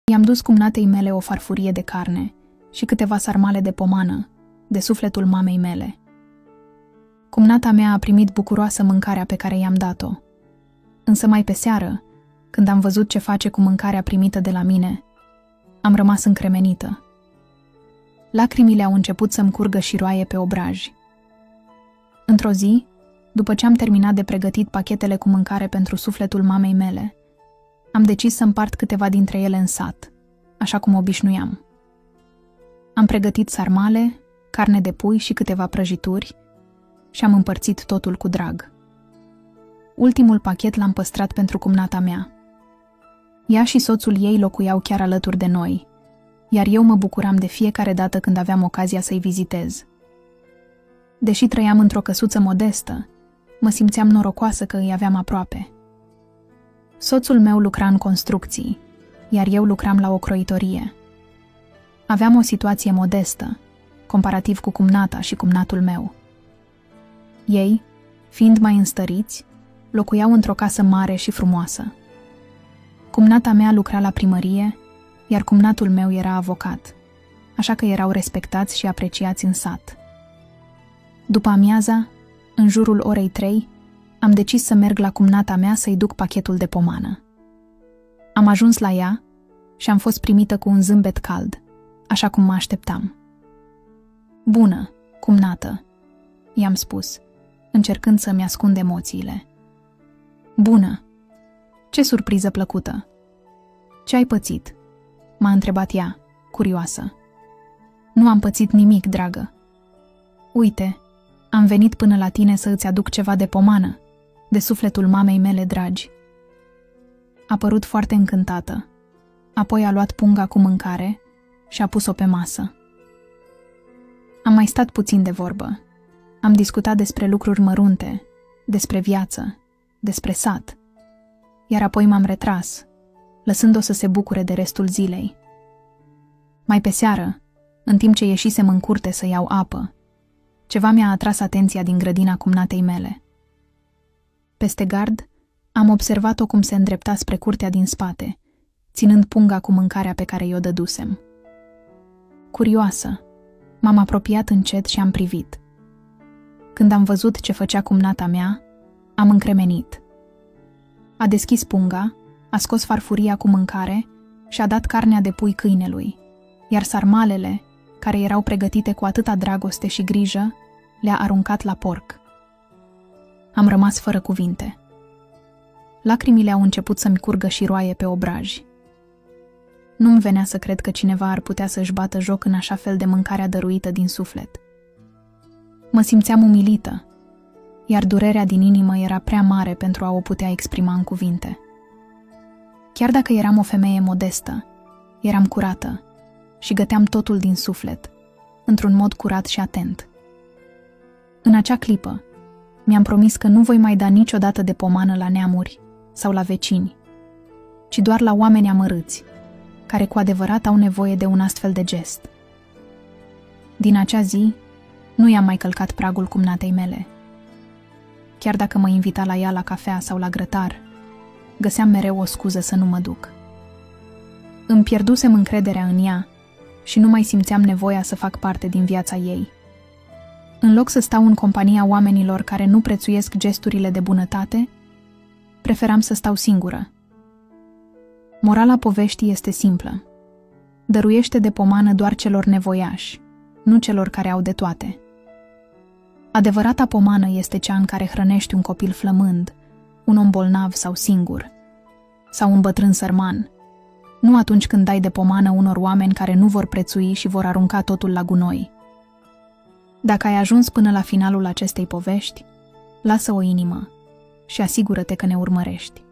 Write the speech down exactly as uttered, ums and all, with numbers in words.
I-am dus cumnatei mele o farfurie de carne și câteva sarmale de pomană, de sufletul mamei mele. Cumnata mea a primit bucuroasă mâncarea pe care i-am dat-o. Însă mai pe seară, când am văzut ce face cu mâncarea primită de la mine, am rămas încremenită. Lacrimile au început să-mi curgă șiroaie pe obraj. Într-o zi, după ce am terminat de pregătit pachetele cu mâncare pentru sufletul mamei mele, am decis să împart câteva dintre ele în sat, așa cum obișnuiam. Am pregătit sarmale, carne de pui și câteva prăjituri și am împărțit totul cu drag. Ultimul pachet l-am păstrat pentru cumnata mea. Ea și soțul ei locuiau chiar alături de noi, iar eu mă bucuram de fiecare dată când aveam ocazia să-i vizitez. Deși trăiam într-o căsuță modestă, mă simțeam norocoasă că îi aveam aproape. Soțul meu lucra în construcții, iar eu lucram la o croitorie. Aveam o situație modestă, comparativ cu cumnata și cumnatul meu. Ei, fiind mai înstăriți, locuiau într-o casă mare și frumoasă. Cumnata mea lucra la primărie, iar cumnatul meu era avocat, așa că erau respectați și apreciați în sat. După amiaza, în jurul orei trei, am decis să merg la cumnata mea să-i duc pachetul de pomană. Am ajuns la ea și am fost primită cu un zâmbet cald, așa cum mă așteptam. "Bună, cumnată," i-am spus, încercând să-mi ascund emoțiile. "Bună! Ce surpriză plăcută! Ce ai pățit?" m-a întrebat ea, curioasă. "Nu am pățit nimic, dragă. Uite, am venit până la tine să îți aduc ceva de pomană, de sufletul mamei mele dragi." A părut foarte încântată. Apoi a luat punga cu mâncare și a pus-o pe masă. Am mai stat puțin de vorbă. Am discutat despre lucruri mărunte, despre viață, despre sat, iar apoi m-am retras, lăsând-o să se bucure de restul zilei. Mai pe seară, în timp ce ieșisem în curte să iau apă, ceva mi-a atras atenția din grădina cumnatei mele. Peste gard, am observat-o cum se îndrepta spre curtea din spate, ținând punga cu mâncarea pe care i-o dădusem. Curioasă, m-am apropiat încet și am privit. Când am văzut ce făcea cumnata mea, am încremenit. A deschis punga, a scos farfuria cu mâncare și a dat carnea de pui câinelui, iar sarmalele, care erau pregătite cu atâta dragoste și grijă, le-a aruncat la porc. Am rămas fără cuvinte. Lacrimile au început să-mi curgă șiroaie pe obraj. Nu-mi venea să cred că cineva ar putea să-și bată joc în așa fel de mâncarea dăruită din suflet. Mă simțeam umilită, iar durerea din inimă era prea mare pentru a o putea exprima în cuvinte. Chiar dacă eram o femeie modestă, eram curată și găteam totul din suflet, într-un mod curat și atent. În acea clipă, mi-am promis că nu voi mai da niciodată de pomană la neamuri sau la vecini, ci doar la oameni amărâți, care cu adevărat au nevoie de un astfel de gest. Din acea zi, nu i-am mai călcat pragul cumnatei mele. Chiar dacă mă invita la ea la cafea sau la grătar, găseam mereu o scuză să nu mă duc. Îmi pierdusem încrederea în ea și nu mai simțeam nevoia să fac parte din viața ei. În loc să stau în compania oamenilor care nu prețuiesc gesturile de bunătate, preferam să stau singură. Morala poveștii este simplă. Dăruiește de pomană doar celor nevoiași, nu celor care au de toate. Adevărata pomană este cea în care hrănești un copil flămând, un om bolnav sau singur, sau un bătrân sărman, nu atunci când dai de pomană unor oameni care nu vor prețui și vor arunca totul la gunoi. Dacă ai ajuns până la finalul acestei povești, lasă o inimă și asigură-te că ne urmărești.